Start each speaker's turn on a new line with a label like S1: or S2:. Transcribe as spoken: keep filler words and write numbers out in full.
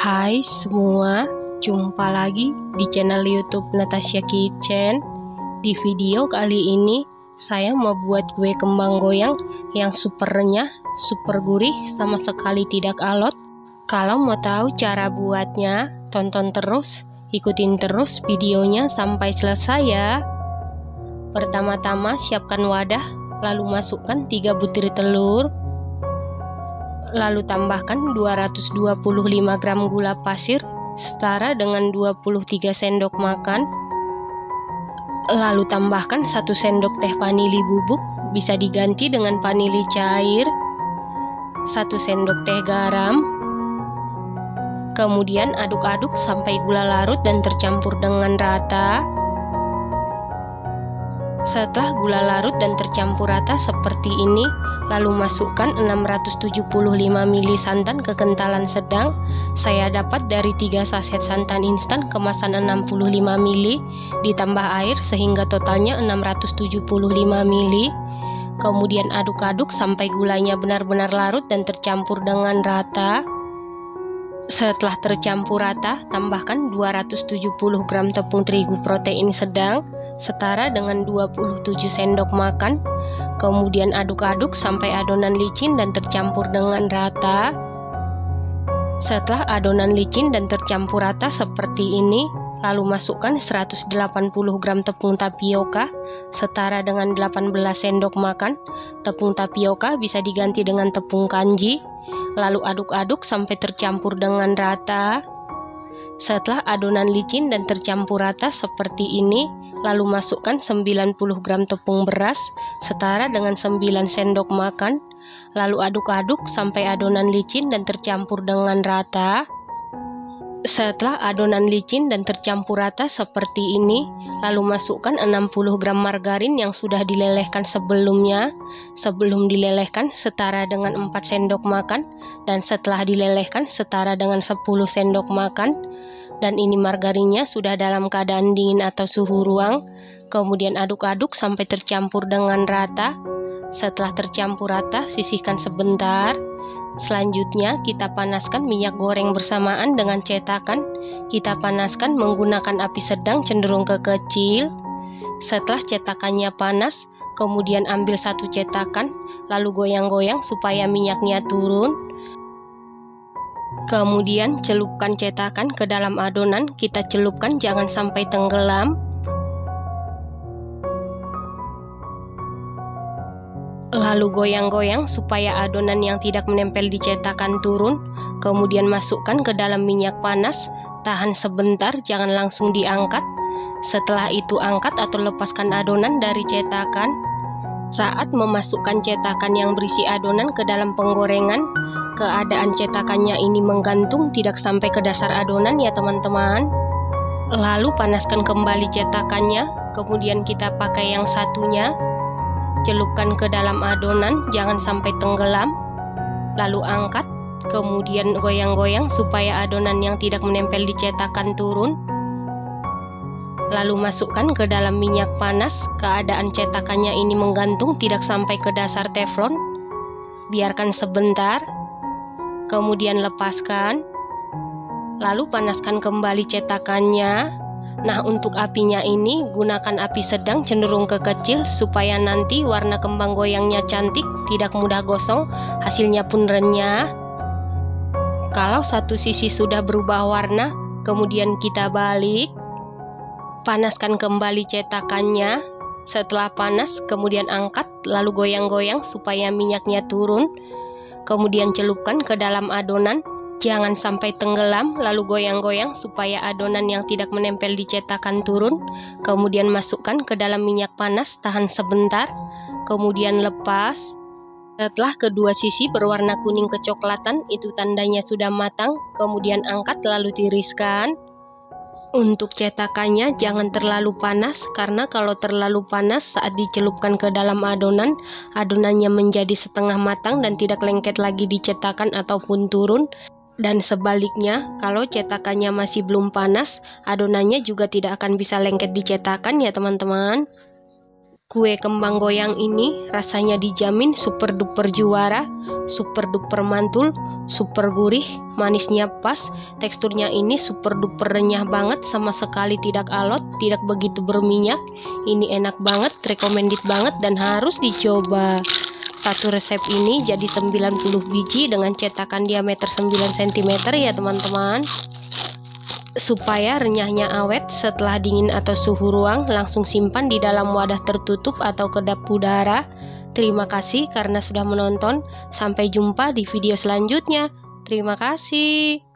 S1: Hai semua, jumpa lagi di channel YouTube Natasha Kitchen. Di video kali ini saya mau buat kue kembang goyang yang super renyah, super gurih, sama sekali tidak alot. Kalau mau tahu cara buatnya, tonton terus, ikutin terus videonya sampai selesai ya. Pertama-tama siapkan wadah, lalu masukkan tiga butir telur. Lalu tambahkan dua ratus dua puluh lima gram gula pasir setara dengan dua puluh tiga sendok makan. Lalu tambahkan satu sendok teh vanili bubuk, bisa diganti dengan vanili cair. satu sendok teh garam. Kemudian aduk-aduk sampai gula larut dan tercampur dengan rata. Setelah gula larut dan tercampur rata seperti ini, lalu masukkan enam ratus tujuh puluh lima mililiter santan kekentalan sedang. Saya dapat dari tiga saset santan instan kemasan enam puluh lima mililiter, ditambah air sehingga totalnya enam ratus tujuh puluh lima mililiter. Kemudian aduk-aduk sampai gulanya benar-benar larut dan tercampur dengan rata. Setelah tercampur rata, tambahkan dua ratus tujuh puluh gram tepung terigu protein sedang setara dengan dua puluh tujuh sendok makan. Kemudian aduk-aduk sampai adonan licin dan tercampur dengan rata. Setelah adonan licin dan tercampur rata seperti ini, lalu masukkan seratus delapan puluh gram tepung tapioka setara dengan delapan belas sendok makan. Tepung tapioka bisa diganti dengan tepung kanji. Lalu aduk-aduk sampai tercampur dengan rata. Setelah adonan licin dan tercampur rata seperti ini, lalu masukkan sembilan puluh gram tepung beras setara dengan sembilan sendok makan. Lalu aduk-aduk sampai adonan licin dan tercampur dengan rata. Setelah adonan licin dan tercampur rata seperti ini, lalu masukkan enam puluh gram margarin yang sudah dilelehkan sebelumnya. Sebelum dilelehkan setara dengan empat sendok makan, dan setelah dilelehkan setara dengan sepuluh sendok makan. Dan ini margarinnya sudah dalam keadaan dingin atau suhu ruang. Kemudian aduk-aduk sampai tercampur dengan rata. Setelah tercampur rata, sisihkan sebentar. Selanjutnya kita panaskan minyak goreng bersamaan dengan cetakan. Kita panaskan menggunakan api sedang cenderung ke kecil. Setelah cetakannya panas, kemudian ambil satu cetakan, lalu goyang-goyang supaya minyaknya turun. Kemudian celupkan cetakan ke dalam adonan, kita celupkan jangan sampai tenggelam. Lalu goyang-goyang supaya adonan yang tidak menempel di cetakan turun. Kemudian masukkan ke dalam minyak panas, tahan sebentar, jangan langsung diangkat. Setelah itu angkat atau lepaskan adonan dari cetakan. Saat memasukkan cetakan yang berisi adonan ke dalam penggorengan, keadaan cetakannya ini menggantung, tidak sampai ke dasar adonan ya teman-teman. Lalu panaskan kembali cetakannya, kemudian kita pakai yang satunya. Celupkan ke dalam adonan, jangan sampai tenggelam. Lalu angkat, kemudian goyang-goyang supaya adonan yang tidak menempel di cetakan turun. Lalu masukkan ke dalam minyak panas, keadaan cetakannya ini menggantung, tidak sampai ke dasar teflon. Biarkan sebentar, kemudian lepaskan. Lalu panaskan kembali cetakannya. Nah, untuk apinya ini gunakan api sedang cenderung ke kecil supaya nanti warna kembang goyangnya cantik, tidak mudah gosong, hasilnya pun renyah. Kalau satu sisi sudah berubah warna, kemudian kita balik. Panaskan kembali cetakannya. Setelah panas, kemudian angkat, lalu goyang-goyang supaya minyaknya turun. Kemudian celupkan ke dalam adonan. Jangan sampai tenggelam, lalu goyang-goyang supaya adonan yang tidak menempel di cetakan turun. Kemudian masukkan ke dalam minyak panas, tahan sebentar, kemudian lepas. Setelah kedua sisi berwarna kuning kecoklatan, itu tandanya sudah matang. Kemudian angkat lalu tiriskan. Untuk cetakannya jangan terlalu panas, karena kalau terlalu panas saat dicelupkan ke dalam adonan, adonannya menjadi setengah matang dan tidak lengket lagi di cetakan ataupun turun. Dan sebaliknya, kalau cetakannya masih belum panas, adonannya juga tidak akan bisa lengket di cetakan ya teman-teman. Kue kembang goyang ini rasanya dijamin super duper juara, super duper mantul, super gurih, manisnya pas, teksturnya ini super duper renyah banget, sama sekali tidak alot, tidak begitu berminyak. Ini enak banget, recommended banget dan harus dicoba. Satu resep ini jadi sembilan puluh biji dengan cetakan diameter sembilan sentimeter ya teman-teman. Supaya renyahnya awet setelah dingin atau suhu ruang, langsung simpan di dalam wadah tertutup atau kedap udara. Terima kasih karena sudah menonton. Sampai jumpa di video selanjutnya. Terima kasih.